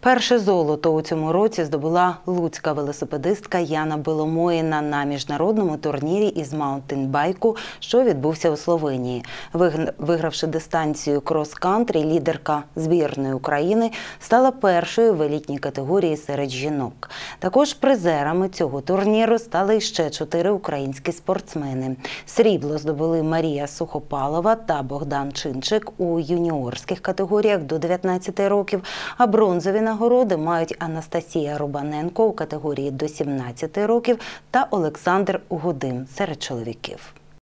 Перше золото у цьому році здобула луцька велосипедистка Яна Беломоїна на міжнародному турнірі із маунтинбайку, що відбувся у Словенії. Вигравши дистанцію крос-кантрі, лідерка збірної України стала першою в елітній категорії серед жінок. Також призерами цього турніру стали ще 4 українські спортсмени. Срібло здобули Марія Сухопалова та Богдан Чинчик у юніорських категоріях до 19 років, а бронзові нагороди мають Анастасія Рубаненко у категорії до 17 років та Олександр Угодим серед чоловіків.